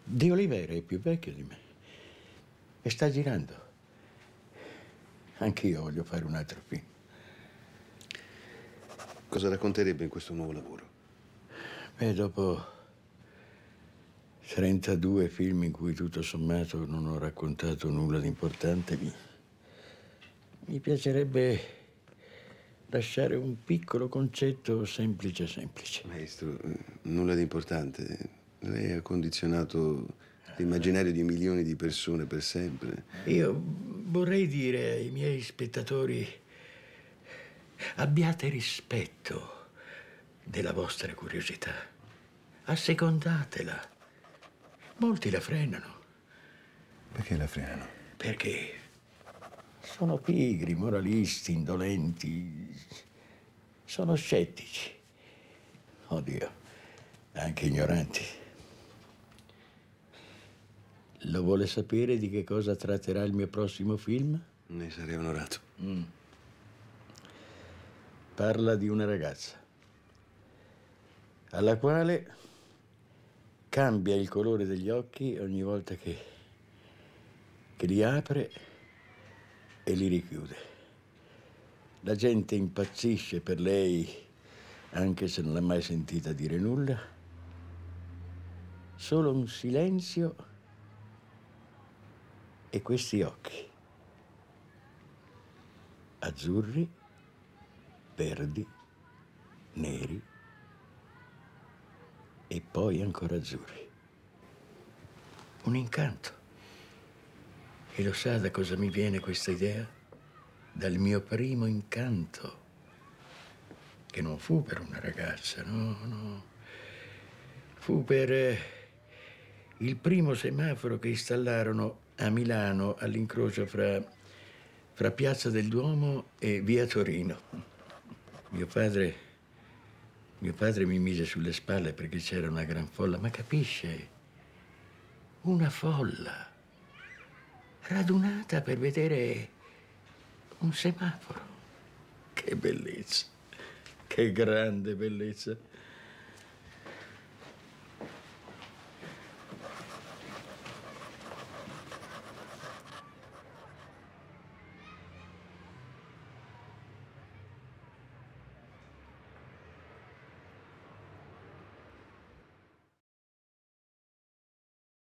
De Oliveira è più vecchio di me e sta girando. Anch'io voglio fare un altro film. Cosa racconterebbe in questo nuovo lavoro? Beh, dopo 32 film in cui tutto sommato non ho raccontato nulla di importante, mi piacerebbe lasciare un piccolo concetto semplice. Maestro, nulla di importante. Lei ha condizionato l'immaginario di milioni di persone per sempre. Io vorrei dire ai miei spettatori: abbiate rispetto della vostra curiosità, assecondatela. Molti la frenano. Perché la frenano? Perché sono pigri, moralisti, indolenti, sono scettici. Oddio, anche ignoranti. Lo vuole sapere di che cosa tratterà il mio prossimo film? Ne sarei onorato. Parla di una ragazza alla quale cambia il colore degli occhi ogni volta che li apre e li richiude. La gente impazzisce per lei anche se non l'ha mai sentita dire nulla. Solo un silenzio e questi occhi. Azzurri, verdi, neri e poi ancora azzurri. Un incanto. E lo sa da cosa mi viene questa idea? Dal mio primo incanto, che non fu per una ragazza, no. Fu per il primo semaforo che installarono a Milano all'incrocio fra Piazza del Duomo e Via Torino. Mio padre mi mise sulle spalle perché c'era una gran folla, ma capisce? Una folla radunata per vedere un semaforo. Che bellezza, che grande bellezza.